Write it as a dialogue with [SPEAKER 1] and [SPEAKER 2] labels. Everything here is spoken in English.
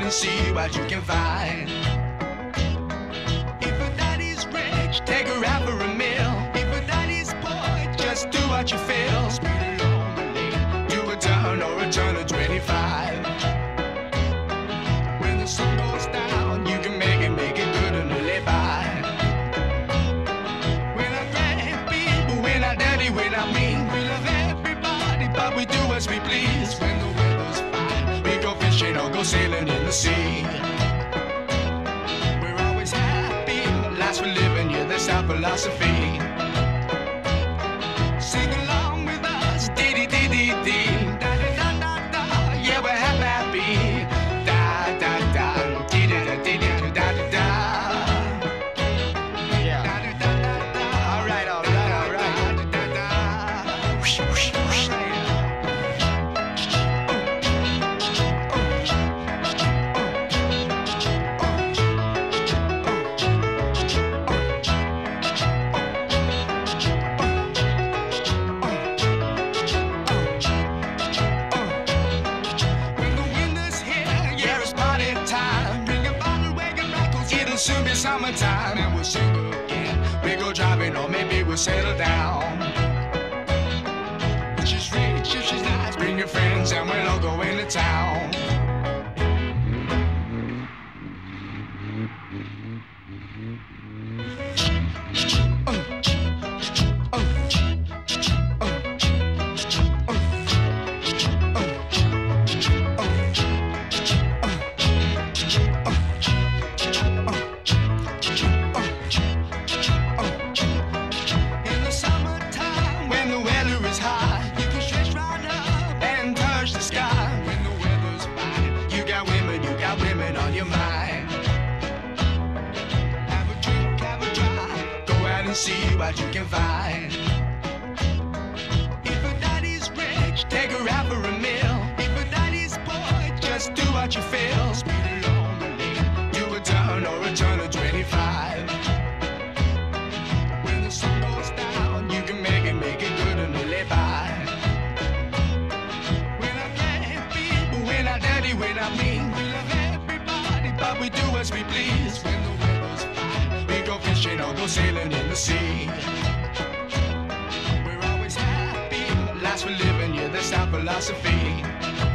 [SPEAKER 1] and see what you can find. If a daddy's rich, take her out for a meal. If a daddy's poor, just do what you feel. Speed along the lane, do a turn or a turn of 25. When the sun goes down, you can make it good and live by. We're not grand people, we're not dirty, we're not mean. We love everybody, but we do as we please. When the weather's fine, we go fishing or go sailing in the sea. We're always happy, last we're living, yeah, that's our philosophy. Sing along with us, dee-dee-dee-dee-dee. Da-da-da-da-da, yeah, we're happy. Da-da-da, dee-da-da-dee-da-da-da-da. Yeah. Da-da-da-da-da, all right, all right, all right. Da-da-da. Whoosh, whoosh, whoosh. Soon be summertime and we'll sing again. We go driving or maybe we'll settle down. If she's rich, if she's nice, bring your friends and we'll all go into town. See what you can find. If a daddy's rich, take her out for a meal. If a daddy's poor, just do what you feel. Speed along the lane, do a turn or a turn of 25. When the sun goes down, you can make it good and live by. We're not grand people, we're not dirty, we're not mean. We love everybody, but we do as we please. When the weather's fine, we go fishing or go sailing in the sea. We're always happy, last we're living, yeah, that's our philosophy.